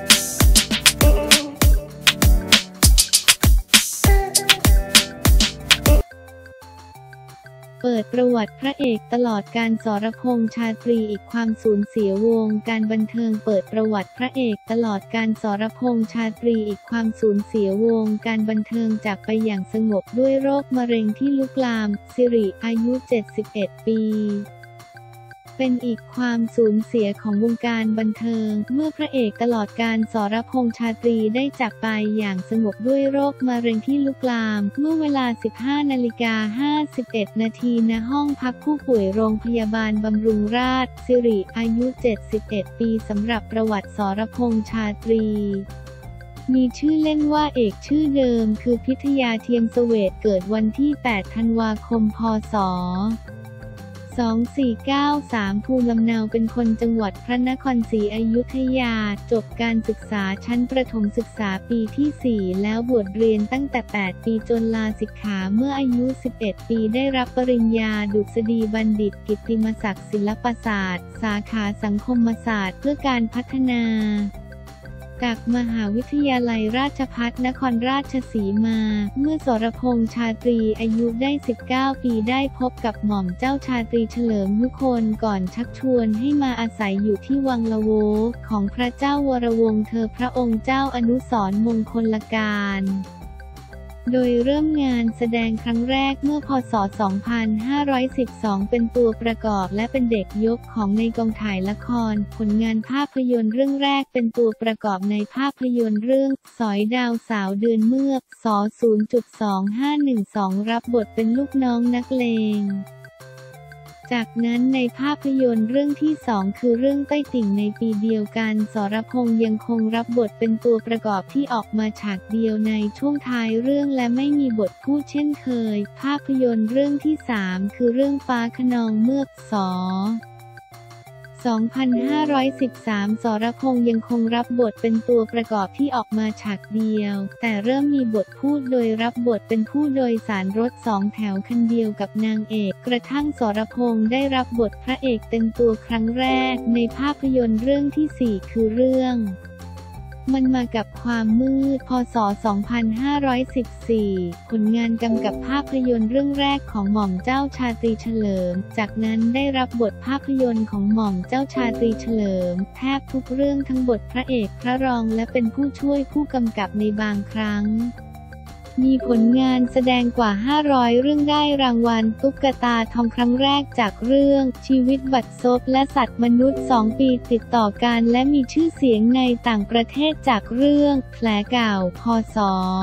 เปิดประวัติพระเอกตลอดกาล สรพงษ์ ชาตรีอีกความสูญเสียวงการบันเทิงเปิดประวัติพระเอกตลอดกาล สรพงษ์ ชาตรีอีกความสูญเสียวงการบันเทิงจากไปอย่างสงบด้วยโรคมะเร็งที่ลุกลาม สิริ อายุ 71 ปีเป็นอีกความสูญเสียของวงการบันเทิงเมื่อพระเอกตลอดกาล สรพงษ์ ชาตรีได้จากไปอย่างสงบด้วยโรคมะเร็งที่ลุกลามเมื่อเวลา 15:51 นาทีณห้องพักผู้ป่วยโรงพยาบาลบำรุงราษฎร์ สิริ อายุ 71 ปีสำหรับประวัติ สรพงษ์ ชาตรีมีชื่อเล่นว่าเอกชื่อเดิมคือพิทยาเทียมเสวตเกิดวันที่ 8 ธันวาคม พ.ศ. 2493 ภูมิลำเนาเป็นคนจังหวัดพระนครศรีอยุธยาจบการศึกษาชั้นประถมศึกษาปีที่ 4 แล้วบวชเรียนตั้งแต่ 8 ปีจนลาสิกขาเมื่ออายุ 11 ปีได้รับปริญญาดุษฎีบัณฑิตกิตติมศักดิ์ศิลปศาสตร์สาขาสังคมศาสตร์เพื่อการพัฒนาจากมหาวิทยาลัยราชภัฏนครราชสีมาเมื่อ สรพงษ์ ชาตรีอายุได้ 19 ปีได้พบกับหม่อมเจ้าชาตรีเฉลิมยุคนก่อนชักชวนให้มาอาศัยอยู่ที่วังละโวของพระเจ้าวรวงศ์เธอพระองค์เจ้าอนุสรณ์มงคลการโดยเริ่มงานแสดงครั้งแรกเมื่อพ.ศ. 2512 เป็นตัวประกอบและเป็นเด็กยกของในกองถ่ายละครผลงานภาพยนตร์เรื่องแรกเป็นตัวประกอบในภาพยนตร์เรื่องสอยดาวสาวเดือนเมือก ศ. 0.2512 รับบทเป็นลูกน้องนักเลงจากนั้นในภาพยนตร์เรื่องที่ 2 คือเรื่องใต้ติ่งในปีเดียวกัน สรพงษ์ยังคงรับบทเป็นตัวประกอบที่ออกมาฉากเดียวในช่วงท้ายเรื่องและไม่มีบทพูดเช่นเคยภาพยนตร์เรื่องที่ 3 คือเรื่องฟ้าคะนองเมือก ศ. 2513 สรพงษ์ยังคงรับบทเป็นตัวประกอบที่ออกมาฉากเดียวแต่เริ่มมีบทพูดโดยรับบทเป็นผู้โดยสารรถ2 แถวคันเดียวกับนางเอกกระทั่งสรพงษ์ได้รับบทพระเอกเต็มตัวครั้งแรกในภาพยนตร์เรื่องที่ 4 คือเรื่องมันมากับความมืด พ.ศ. 2514 ผลงานกำกับภาพยนตร์เรื่องแรกของหม่อมเจ้าชาตรีเฉลิมจากนั้นได้รับบทภาพยนตร์ของหม่อมเจ้าชาตรีเฉลิมแทบทุกเรื่องทั้งบทพระเอกพระรองและเป็นผู้ช่วยผู้กำกับในบางครั้งมีผลงานแสดงกว่า 500 เรื่องได้รางวัลตุ๊กตาทองครั้งแรกจากเรื่องชีวิตบัดซบและสัตว์มนุษย์ 2 ปีติดต่อกันและมีชื่อเสียงในต่างประเทศจากเรื่องแผลเก่า พ.ศ.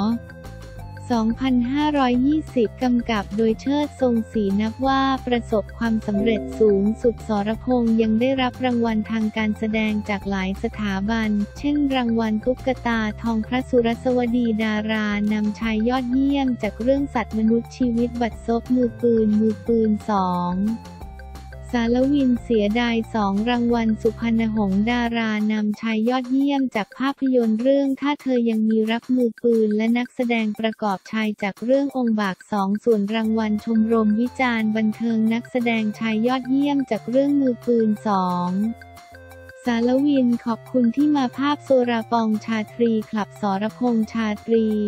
2520 กำกับโดยเชิดทรงศรีนับว่าประสบความสำเร็จสูงสุดสรพงษ์ยังได้รับรางวัลทางการแสดงจากหลายสถาบันเช่นรางวัลตุ๊กตาทองพระสุรสวดีดารานำชายยอดเยี่ยมจากเรื่องสัตว์มนุษย์ชีวิตบัดซบมือปืน 2สารวินเสียดาย2 รางวัลสุพรรณหงส์ดารานำชายยอดเยี่ยมจากภาพยนตร์เรื่องถ้าเธอยังมีรักมือปืนและนักแสดงประกอบชายจากเรื่ององค์บาก 2ส่วนรางวัลชมรมวิจารณ์บันเทิงนักแสดงชายยอดเยี่ยมจากเรื่องมือปืน 2สารวินขอบคุณที่มาภาพโซราปองชาตรีคลับ สรพงษ์ ชาตรี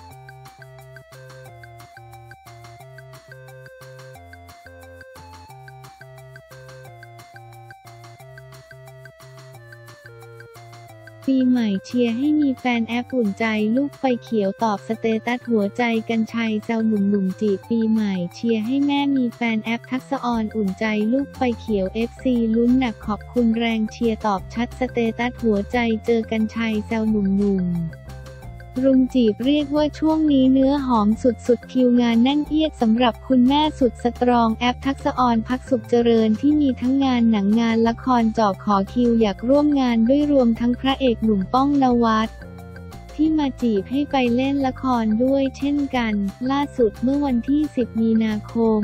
ปีใหม่เชียร์ให้มีแฟนแอปอุ่นใจลูกไฟเขียวตอบสเตตัสหัวใจกรรชัยแซวหนุ่มจีบปีใหม่เชียร์ให้แม่มีแฟนแอปทักษะออนอุ่นใจลูกไฟเขียว FC ลุ้นหนักขอบคุณแรงเชียร์ตอบชัดสเตตัสหัวใจเจอกรรชัยแซวหนุ่มรุมจีบเรียกว่าช่วงนี้เนื้อหอมสุดๆคิวงานแน่นเอียดสำหรับคุณแม่สุดสตรองแอปทักษะออนพักสุขเจริญที่มีทั้งงานหนังงานละครจอบขอคิวอยากร่วมงานด้วยรวมทั้งพระเอกหนุ่มป้องนวัตที่มาจีบให้ไปเล่นละครด้วยเช่นกันล่าสุดเมื่อวันที่ 10 มีนาคม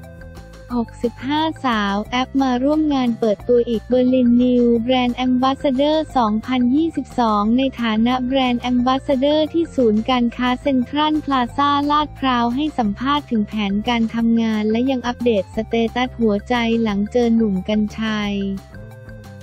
65 สาวแอปมาร่วมงานเปิดตัวอีกเบอร์ลินนิวแบรนด์แอมบาสเดอร์ 2022 ในฐานะแบรนด์แอมบาสเดอร์ที่ศูนย์การค้าเซ็นทรัลพลาซ่าลาดพร้าวให้สัมภาษณ์ถึงแผนการทำงานและยังอัปเดตสเตตัสหัวใจหลังเจอหนุ่มกรรชัย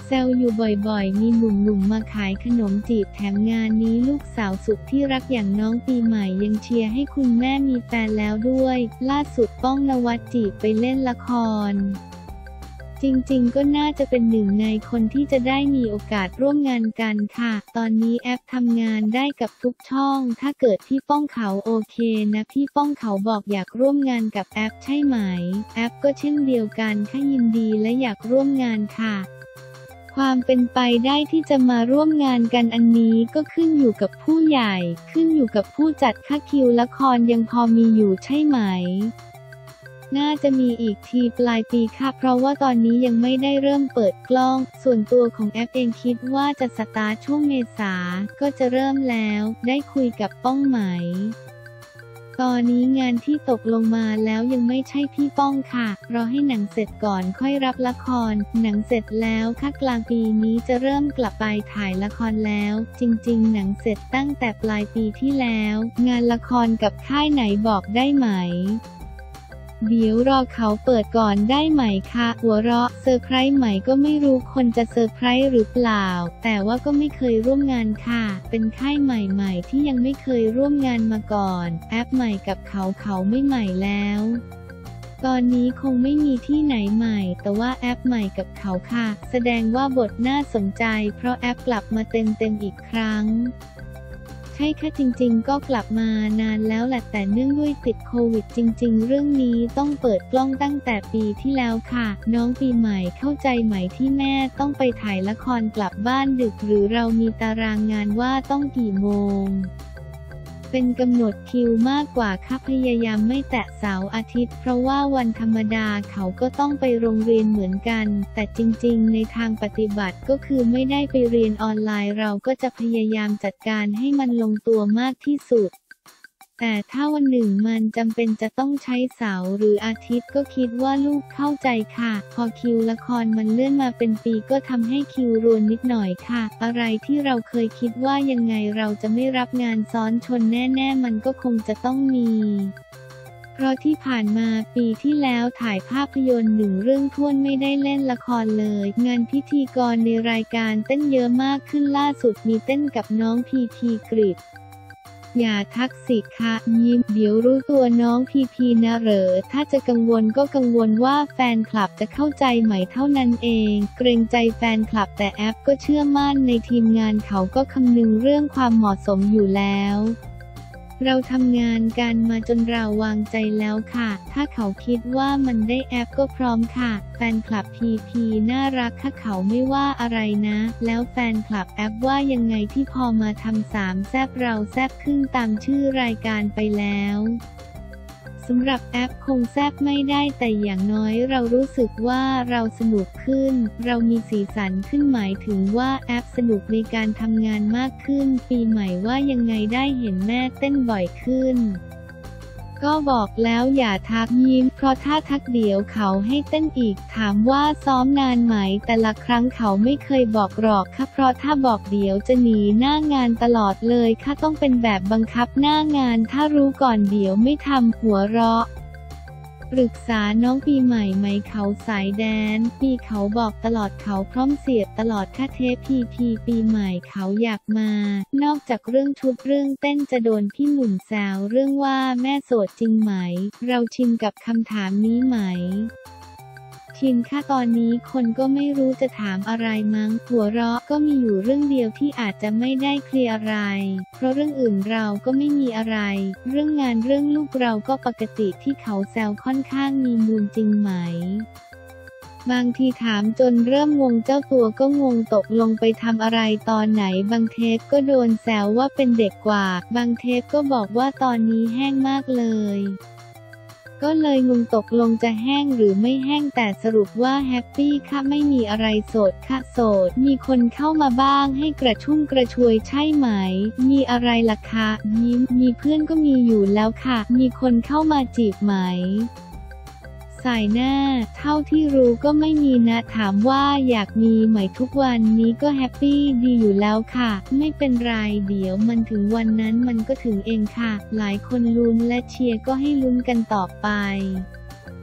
แซวอยู่บ่อยๆมีหนุ่มๆมาขายขนมจีบแถมงานนี้ลูกสาวสุดที่รักอย่างน้องปีใหม่ยังเชียร์ให้คุณแม่มีแฟนแล้วด้วยล่าสุดป้องนวัดจีบไปเล่นละครจริงๆก็น่าจะเป็นหนึ่งในคนที่จะได้มีโอกาสร่วมงานกันค่ะตอนนี้แอปทำงานได้กับทุกช่องถ้าเกิดพี่ป้องเขาโอเคนะพี่ป้องเขาบอกอยากร่วมงานกับแอปใช่ไหมแอปก็เช่นเดียวกันค่ะยินดีและอยากร่วมงานค่ะความเป็นไปได้ที่จะมาร่วมงานกันอันนี้ก็ขึ้นอยู่กับผู้ใหญ่ขึ้นอยู่กับผู้จัดค่าคิวละครยังพอมีอยู่ใช่ไหมน่าจะมีอีกทีปลายปีค่ะเพราะว่าตอนนี้ยังไม่ได้เริ่มเปิดกล้องส่วนตัวของแอปเองคิดว่าจะสตาร์ทช่วงเมษาก็จะเริ่มแล้วได้คุยกับป้องไหมตอนนี้งานที่ตกลงมาแล้วยังไม่ใช่พี่ป้องค่ะรอให้หนังเสร็จก่อนค่อยรับละครหนังเสร็จแล้วค่ะกลางปีนี้จะเริ่มกลับไปถ่ายละครแล้วจริงๆหนังเสร็จตั้งแต่ปลายปีที่แล้วงานละครกับค่ายไหนบอกได้ไหมเดี๋ยวรอเขาเปิดก่อนได้ไหมคะหัวเราะเซอร์ไพรส์ไหมก็ไม่รู้คนจะเซอร์ไพรส์หรือเปล่าแต่ว่าก็ไม่เคยร่วมงานค่ะเป็นค่ายใหม่ๆที่ยังไม่เคยร่วมงานมาก่อนแอปใหม่กับเขาไม่ใหม่แล้วตอนนี้คงไม่มีที่ไหนใหม่แต่ว่าแอปใหม่กับเขาค่ะแสดงว่าบทน่าสนใจเพราะแอปกลับมาเต็มอีกครั้งใช่ค่ะจริงๆก็กลับมานานแล้วแหละแต่เนื่องด้วยติดโควิดจริงๆเรื่องนี้ต้องเปิดกล้องตั้งแต่ปีที่แล้วค่ะน้องปีใหม่เข้าใจไหมที่แม่ต้องไปถ่ายละครกลับบ้านดึกหรือเรามีตารางงานว่าต้องกี่โมงเป็นกำหนดคิวมากกว่าค่ะพยายามไม่แตะเสาร์อาทิตย์เพราะว่าวันธรรมดาเขาก็ต้องไปโรงเรียนเหมือนกันแต่จริงๆในทางปฏิบัติก็คือไม่ได้ไปเรียนออนไลน์เราก็จะพยายามจัดการให้มันลงตัวมากที่สุดแต่ถ้าวันหนึ่งมันจำเป็นจะต้องใช้เสาร์หรืออาทิตย์ก็คิดว่าลูกเข้าใจค่ะพอคิวละครมันเลื่อนมาเป็นปีก็ทำให้คิวรวนนิดหน่อยค่ะอะไรที่เราเคยคิดว่ายังไงเราจะไม่รับงานซ้อนชนแน่ๆมันก็คงจะต้องมีเพราะที่ผ่านมาปีที่แล้วถ่ายภาพยนตร์1 เรื่องท้วนไม่ได้เล่นละครเลยงานพิธีกรในรายการเต้นเยอะมากขึ้นล่าสุดมีเต้นกับน้องพีพีกฤษอย่าทักสิคะยิ้มเดี๋ยวรู้ตัวน้องพีพีนะเหรอถ้าจะกังวลก็กังวลว่าแฟนคลับจะเข้าใจไหมเท่านั้นเองเกรงใจแฟนคลับแต่แอปก็เชื่อมั่นในทีมงานเขาก็คำนึงเรื่องความเหมาะสมอยู่แล้วเราทำงานกันมาจนเราวางใจแล้วค่ะถ้าเขาคิดว่ามันได้แอปก็พร้อมค่ะแฟนคลับพีพีน่ารักค่ะเขาไม่ว่าอะไรนะแล้วแฟนคลับแอปว่ายังไงที่พอมาทำ3 แซบเราแซบขึ้นตามชื่อรายการไปแล้วสำหรับแอปคงแซบไม่ได้แต่อย่างน้อยเรารู้สึกว่าเราสนุกขึ้นเรามีสีสันขึ้นหมายถึงว่าแอปสนุกในการทำงานมากขึ้นปีใหม่ว่ายังไงได้เห็นแม่เต้นบ่อยขึ้นก็บอกแล้วอย่าทักยิ้มเพราะถ้าทักเดี๋ยวเขาให้เต้นอีกถามว่าซ้อมนานไหมแต่ละครั้งเขาไม่เคยบอกหรอกค่ะเพราะถ้าบอกเดี๋ยวจะหนีหน้างานตลอดเลยค่ะต้องเป็นแบบบังคับหน้างานถ้ารู้ก่อนเดี๋ยวไม่ทำหัวเราะปรึกษาน้องปีใหม่ไหมเขาสายแดนปีเขาบอกตลอดเขาพร้อมเสียบตลอดค่ะเทปพีปีใหม่เขาอยากมานอกจากเรื่องชุดเรื่องเต้นจะโดนพี่หนุ่มแซวเรื่องว่าแม่โสดจริงไหมเราชินกับคำถามนี้ไหมชินค่ะตอนนี้คนก็ไม่รู้จะถามอะไรมั้งหัวเราะก็มีอยู่เรื่องเดียวที่อาจจะไม่ได้เคลียร์อะไรเพราะเรื่องอื่นเราก็ไม่มีอะไรเรื่องงานเรื่องลูกเราก็ปกติที่เขาแซวค่อนข้างมีมูลจริงไหมบางทีถามจนเริ่มงงเจ้าตัวก็งงตกลงไปทำอะไรตอนไหนบางเทปก็โดนแซวว่าเป็นเด็กกว่าบางเทปก็บอกว่าตอนนี้แห้งมากเลยก็เลยงงตกลงจะแห้งหรือไม่แห้งแต่สรุปว่าแฮปปี้ค่ะไม่มีอะไรโสดค่ะโสดมีคนเข้ามาบ้างให้กระชุ่มกระชวยใช่ไหมมีอะไรล่ะคะยิ้มมีเพื่อนก็มีอยู่แล้วค่ะมีคนเข้ามาจีบไหมสายหน้าเท่าที่รู้ก็ไม่มีนะถามว่าอยากมีไหมทุกวันนี้ก็แฮปปี้ดีอยู่แล้วค่ะไม่เป็นไรเดี๋ยวมันถึงวันนั้นมันก็ถึงเองค่ะหลายคนลุ้นและเชียร์ก็ให้ลุ้นกันต่อไป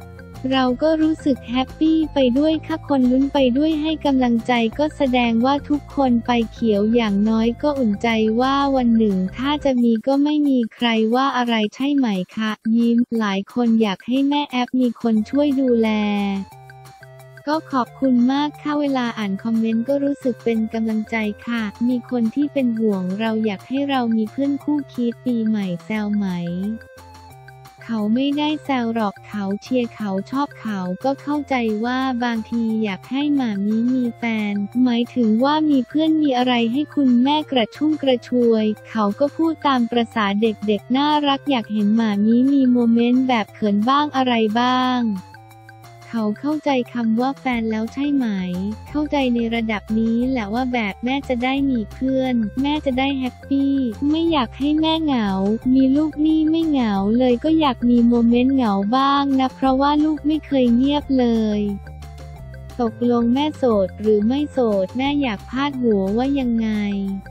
เราก็รู้สึกแฮปปี้ไปด้วยค่ะคนลุ้นไปด้วยให้กำลังใจก็แสดงว่าทุกคนไปเขียวอย่างน้อยก็อุ่นใจว่าวันหนึ่งถ้าจะมีก็ไม่มีใครว่าอะไรใช่ไหมคะยิ้มหลายคนอยากให้แม่แอปมีคนช่วยดูแลก็ขอบคุณมากค่ะเวลาอ่านคอมเมนต์ก็รู้สึกเป็นกำลังใจค่ะมีคนที่เป็นห่วงเราอยากให้เรามีเพื่อนคู่คิดปีใหม่แซวไหมเขาไม่ได้แซวหรอกเขาเชียร์เขาชอบเขาก็เข้าใจว่าบางทีอยากให้หมามีแฟนหมายถึงว่ามีเพื่อนมีอะไรให้คุณแม่กระชุ่มกระชวยเขาก็พูดตามประสาเด็กๆน่ารักอยากเห็นหมามีโมเมนต์แบบเขินบ้างอะไรบ้างเขาเข้าใจคำว่าแฟนแล้วใช่ไหมเข้าใจในระดับนี้แหละว่าแบบแม่จะได้มีเพื่อนแม่จะได้แฮปปี้ไม่อยากให้แม่เหงามีลูกนี่ไม่เหงาเลยก็อยากมีโมเมนต์เหงาบ้างนะเพราะว่าลูกไม่เคยเงียบเลยตกลงแม่โสดหรือไม่โสดแม่อยากพาดหัวว่ายังไง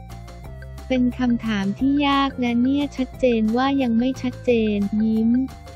เป็นคำถามที่ยากนะเนี่ยชัดเจนว่ายังไม่ชัดเจนยิ้ม